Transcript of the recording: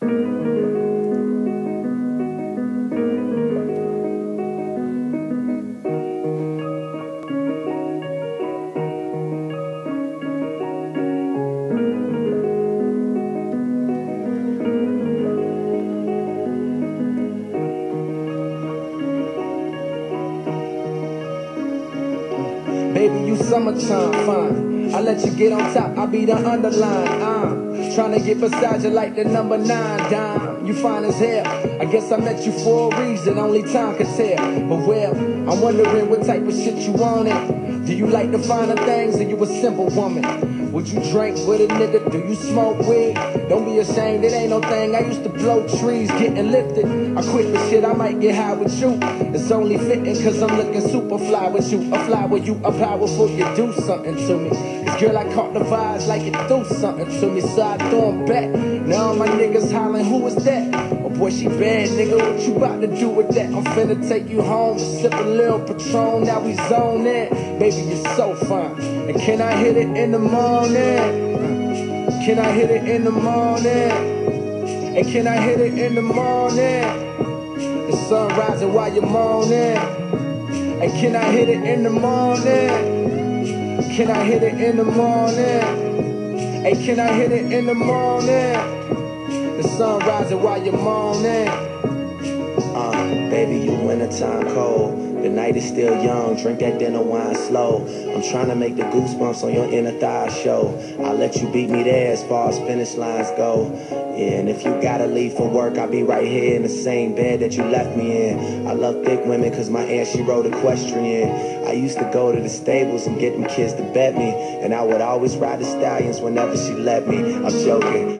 Baby, you summertime fine. I let you get on top, I be the underline. Trying to get beside you like the number 9 dime. You fine as hell. I guess I met you for a reason, only time could tell. But well, I'm wondering what type of shit you wanted. Do you like the finer things or you a simple woman? Would you drink with a nigga? Do you smoke weed? Don't be ashamed, it ain't no thing. I used to blow trees, getting lifted. I quit the shit, I might get high with you. It's only fitting cause I'm looking super fly with you. A fly with you, a powerful, you do something to me. This girl, I caught the vibes like it do something to me. So I throw 'em back. Now all my niggas hollering, who is that? Oh boy, she bad, nigga, what you about to do with that? I'm finna take you home, sip a little Patron, now we zone in. Baby, you're so fine. And can I hit it in the morning? Can I hit it in the morning? And can I hit it in the morning? The sun rising while you're moaning. And can I hit it in the morning? Can I hit it in the morning? Hey, can I hit it in the morning? The sun rising while you're moaning. Baby, you wintertime cold. The night is still young, drink that dinner wine slow. I'm trying to make the goosebumps on your inner thigh show. I'll let you beat me there as far as finish lines go. Yeah, and if you gotta leave for work, I'll be right here in the same bed that you left me in. I love thick women cause my aunt, she rode equestrian. I used to go to the stables and get them kids to bet me. And I would always ride the stallions whenever she let me. I'm joking.